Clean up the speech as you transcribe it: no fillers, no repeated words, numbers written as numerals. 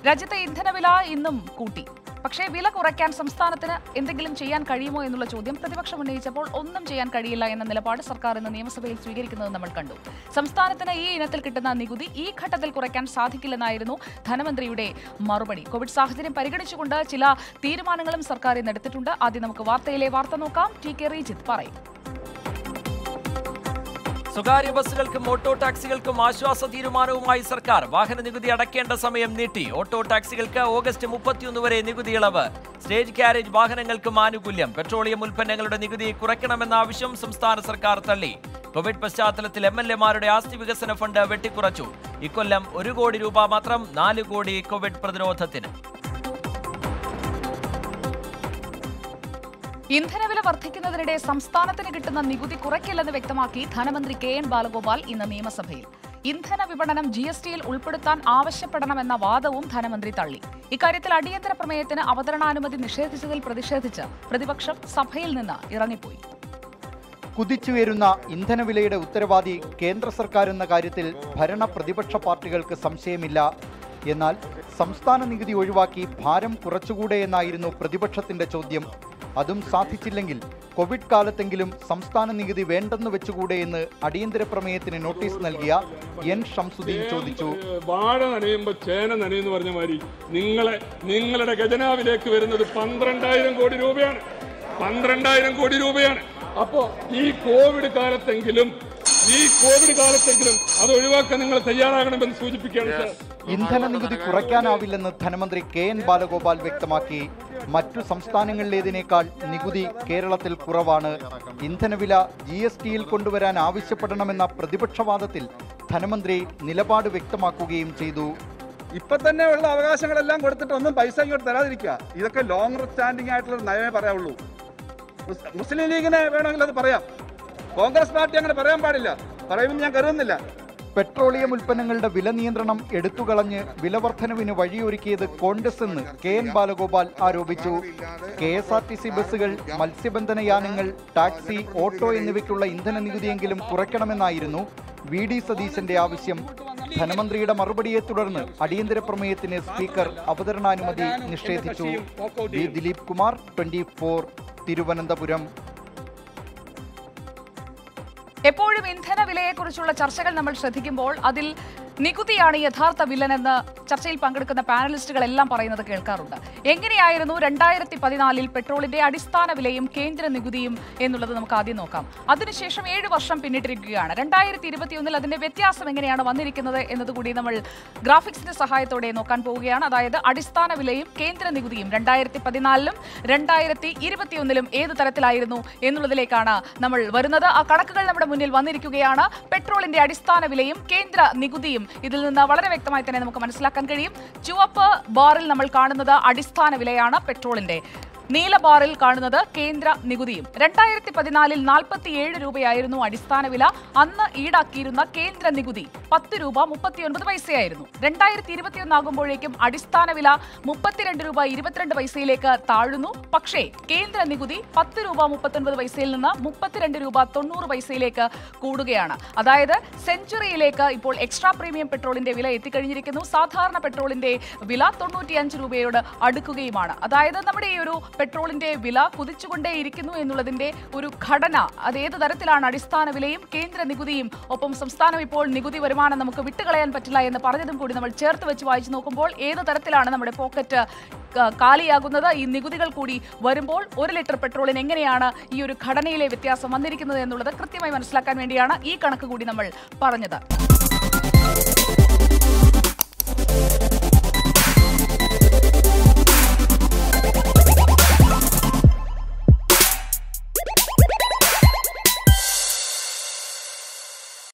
രാജ്യത്തെ ഇന്ധനവില ഇന്നും കൂട്ടി. പക്ഷേ വില കുറയ്ക്കാൻ സംസ്ഥാനത്തിന് എന്തെങ്കിലും ചെയ്യാൻ കഴിയുമോ എന്നുള്ള ചോദ്യം പ്രതിപക്ഷം ഉന്നയിച്ചപ്പോൾ ഒന്നും ചെയ്യാൻ കഴിയില്ല എന്ന നിലപാട് സർക്കാർ ഇന്ന് നിയമസഭയിൽ സ്വീകരിക്കുന്നത് നമ്മൾ കണ്ടു. സംസ്ഥാനത്തിന് ഈ ഇനത്തിൽ കിട്ടുന്ന നികുതി ഈ ഘട്ടത്തിൽ കുറയ്ക്കാൻ സാധിക്കില്ലെന്നായിരുന്നു ധനമന്ത്രിയുടെ മറുപടി. കോവിഡ് സാഹചര്യം പരിഗണിച്ചുകൊണ്ട് ചില തീരുമാനങ്ങളും സർക്കാർ ഇന്ന് എടുത്തിട്ടുണ്ട്. ആദ്യം നമുക്ക് വാർത്തയിലെ വാർത്ത നോക്കാം. ടി കെ റീജിത്ത് പറയും. സ്വകാര്യ ബസ്സുകൾക്കും ഓട്ടോ ടാക്സികൾക്കും ആശ്വാസ തീരുമാനവുമായി സർക്കാർ. വാഹന നികുതി അടയ്ക്കേണ്ട സമയം നീട്ടി. ഓട്ടോ ടാക്സികൾക്ക് ഓഗസ്റ്റ് 31 വരെ നികുതി ഇളവ്. സ്റ്റേജ് കാരേജ് വാഹനങ്ങൾക്കും ആനുകൂല്യം. പെട്രോളിയം ഉൽപ്പന്നങ്ങളുടെ നികുതി കുറയ്ക്കണമെന്ന ആവശ്യം സംസ്ഥാന സർക്കാർ തള്ളി. കോവിഡ് പശ്ചാത്തലത്തിൽ MLA-മാരുടെ ആസ്തി വികസന ഫണ്ട് വെട്ടിക്കുറച്ചു. ഇക്കൊല്ലം 1 കോടി രൂപ മാത്രം, 4 കോടി കോവിഡ് പ്രതിരോധത്തിന്. ഇന്ധനവില വർദ്ധിക്കുന്നതിനിടെ സംസ്ഥാനത്തിന് കിട്ടുന്ന നികുതി കുറയ്ക്കില്ലെന്ന് വ്യക്തമാക്കി ധനമന്ത്രി KN ബാലഗോപാൽ ഇന്ന് നിയമസഭയിൽ. ഇന്ധന വിപണനം GSTയിൽ ഉൾപ്പെടുത്താൻ ആവശ്യപ്പെടണമെന്ന വാദവും ധനമന്ത്രി തള്ളി. ഇക്കാര്യത്തിൽ അടിയന്തര പ്രമേയത്തിന് അവതരണാനുമതി നിഷേധിച്ചതിൽ പ്രതിഷേധിച്ച് പ്രതിപക്ഷം സഭയിൽ നിന്ന് ഇറങ്ങിപ്പോയി. കുതിച്ചുയരുന്ന ഇന്ധനവിലയുടെ ഉത്തരവാദി കേന്ദ്ര സർക്കാർ എന്ന കാര്യത്തിൽ ഭരണ പ്രതിപക്ഷ പാർട്ടികൾക്ക് സംശയമില്ല. എന്നാൽ സംസ്ഥാന നികുതി ഒഴിവാക്കി ഭാരം കുറച്ചുകൂടെ എന്നായിരുന്നു പ്രതിപക്ഷത്തിന്റെ ചോദ്യം. അതും സാധിച്ചില്ലെങ്കിൽ കോവിഡ് കാലത്തെങ്കിലും സംസ്ഥാന നികുതി വേണ്ടെന്ന് വെച്ചുകൂടെ എന്ന് അടിയന്തര പ്രമേയത്തിന് നോട്ടീസ് നൽകിയ N. ഷംസുദ്ദീൻ ചോദിച്ചു. വാഴ നനയുമ്പോൾ ചേന നനയെന്ന് പറഞ്ഞ മാതിരി നിങ്ങളുടെ ഖജനാവിലേക്ക് വരുന്നത് 12,000 കോടി രൂപയാണ്. 12,000 കോടി രൂപയാണ്. അപ്പോ ഈ കോവിഡ് കാലത്തെങ്കിലും അത് ഒഴിവാക്കാൻ നിങ്ങൾ തയ്യാറാകണമെന്ന് സൂചിപ്പിക്കുകയാണ് സാർ. ഇന്ധന നികുതി കുറയ്ക്കാനാവില്ലെന്ന് ധനമന്ത്രി KN ബാലഗോപാൽ വ്യക്തമാക്കി. മറ്റു സംസ്ഥാനങ്ങളിലേതിനേക്കാൾ നികുതി കേരളത്തിൽ കുറവാണ്. ഇന്ധനവില GSTയിൽ കൊണ്ടുവരാൻ ആവശ്യപ്പെടണമെന്ന പ്രതിപക്ഷവാദത്തിൽ ധനമന്ത്രി നിലപാട് വ്യക്തമാക്കുകയും ചെയ്തു. ഇപ്പൊ തന്നെ ഉള്ള അവകാശങ്ങളെല്ലാം കൊടുത്തിട്ട് ഒന്നും പൈസ ഇങ്ങോട്ട് തരാതിരിക്കുക. ഇതൊക്കെ ലോങ് സ്റ്റാൻഡിംഗ് ആയിട്ടുള്ള നയമേ പറയാവുള്ളൂ. മുസ്ലിം ലീഗിനെ വേണമെങ്കിൽ അത് പറയാം. കോൺഗ്രസ് പാർട്ടി അങ്ങനെ പറയാൻ പാടില്ല. പറയുമെന്ന് ഞാൻ കരുതുന്നില്ല. പെട്രോളിയം ഉൽപ്പന്നങ്ങളുടെ വില നിയന്ത്രണം എടുത്തുകളഞ്ഞ് വിലവർദ്ധനവിന് വഴിയൊരുക്കിയത് കോൺഗ്രസ് എന്ന് KN ബാലഗോപാൽ ആരോപിച്ചു. KSRTC ബസ്സുകൾ, മത്സ്യബന്ധന യാനങ്ങൾ, ടാക്സി, ഓട്ടോ എന്നിവയ്ക്കുള്ള ഇന്ധന നികുതിയെങ്കിലും കുറയ്ക്കണമെന്നായിരുന്നു VD സതീശന്റെ ആവശ്യം. ധനമന്ത്രിയുടെ മറുപടിയെ തുടർന്ന് അടിയന്തര പ്രമേയത്തിന് സ്പീക്കർ അവതരണാനുമതി നിഷേധിച്ചു. ദിലീപ് കുമാർ, 24, തിരുവനന്തപുരം. എപ്പോഴും ഇന്ധനവിലയെക്കുറിച്ചുള്ള ചർച്ചകൾ നമ്മൾ ശ്രദ്ധിക്കുമ്പോൾ അതിൽ നികുതിയാണ് യഥാർത്ഥ വില്ലനെന്ന് ചർച്ചയിൽ പങ്കെടുക്കുന്ന പാനലിസ്റ്റുകളെല്ലാം പറയുന്നത് കേൾക്കാറുണ്ട്. എങ്ങനെയായിരുന്നു 2014 പെട്രോളിന്റെ അടിസ്ഥാന വിലയും കേന്ദ്ര നികുതിയും എന്നുള്ളത് നമുക്ക് ആദ്യം നോക്കാം. അതിനുശേഷം 7 വർഷം പിന്നിട്ടിരിക്കുകയാണ്. 2021 അതിന്റെ വ്യത്യാസം എങ്ങനെയാണ് വന്നിരിക്കുന്നത് എന്നതുകൂടി നമ്മൾ ഗ്രാഫിക്സിന്റെ സഹായത്തോടെ നോക്കാൻ പോവുകയാണ്. അതായത് അടിസ്ഥാന വിലയും കേന്ദ്ര നികുതിയും 2014-ലും 2021-ലും ഏത് തരത്തിലായിരുന്നു എന്നുള്ളതിലേക്കാണ് നമ്മൾ വരുന്നത്. ആ കണക്കുകൾ നമ്മുടെ മുന്നിൽ വന്നിരിക്കുകയാണ്. പെട്രോളിന്റെ അടിസ്ഥാന വിലയും കേന്ദ്ര നികുതിയും ഇതിൽ നിന്ന് വളരെ വ്യക്തമായി തന്നെ നമുക്ക് മനസ്സിലാക്കാൻ കഴിയും. ചുവപ്പ് ബാറിൽ നമ്മൾ കാണുന്നത് അടിസ്ഥാന വിലയാണ് പെട്രോളിന്റെ. നീല ബാറിൽ കാണുന്നത് കേന്ദ്ര നികുതിയും. 2014-ൽ 47 രൂപയായിരുന്നു അടിസ്ഥാന വില. അന്ന് ഈടാക്കിയിരുന്ന കേന്ദ്ര നികുതി 10 രൂപ 39 പൈസയായിരുന്നു. 2021 ആകുമ്പോഴേക്കും അടിസ്ഥാന വില 32 രൂപ 22 പൈസയിലേക്ക് താഴുന്നു. പക്ഷേ കേന്ദ്ര നികുതി 10 രൂപ 39 പൈസയിൽ നിന്ന് 32 രൂപ 90 പൈസയിലേക്ക് കൂടുകയാണ്. അതായത് സെഞ്ചുറിയിലേക്ക് ഇപ്പോൾ എക്സ്ട്രാ പ്രീമിയം പെട്രോളിന്റെ വില എത്തിക്കഴിഞ്ഞിരിക്കുന്നു. സാധാരണ പെട്രോളിന്റെ വില 95 രൂപയോട് അടുക്കുകയുമാണ്. അതായത് നമ്മുടെ ഈ ഒരു പെട്രോളിന്റെ വില കുതിച്ചുകൊണ്ടേയിരിക്കുന്നു എന്നുള്ളതിന്റെ ഒരു ഘടന, അത് ഏത് തരത്തിലാണ് അടിസ്ഥാന വിലയും കേന്ദ്ര നികുതിയും ഒപ്പം സംസ്ഥാനം ഇപ്പോൾ നികുതി വരുമാനം നമുക്ക് വിട്ടുകളയാൻ പറ്റില്ല എന്ന് പറഞ്ഞതും കൂടി നമ്മൾ ചേർത്ത് വെച്ച് വായിച്ചു നോക്കുമ്പോൾ ഏത് തരത്തിലാണ് നമ്മുടെ പോക്കറ്റ് കാലിയാകുന്നത്. ഈ നികുതികൾ കൂടി വരുമ്പോൾ 1 ലിറ്റർ പെട്രോളിന് എങ്ങനെയാണ് ഈ ഒരു ഘടനയിലെ വ്യത്യാസം വന്നിരിക്കുന്നത് എന്നുള്ളത് കൃത്യമായി മനസ്സിലാക്കാൻ വേണ്ടിയാണ് ഈ കണക്ക് കൂടി നമ്മൾ പറഞ്ഞത്.